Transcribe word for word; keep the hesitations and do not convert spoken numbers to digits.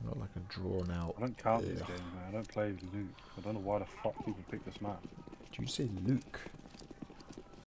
Not like a drawn out. I don't count Ugh. this game, man. I don't play with Luke. I don't know why the fuck people pick this map. Did you say Luke?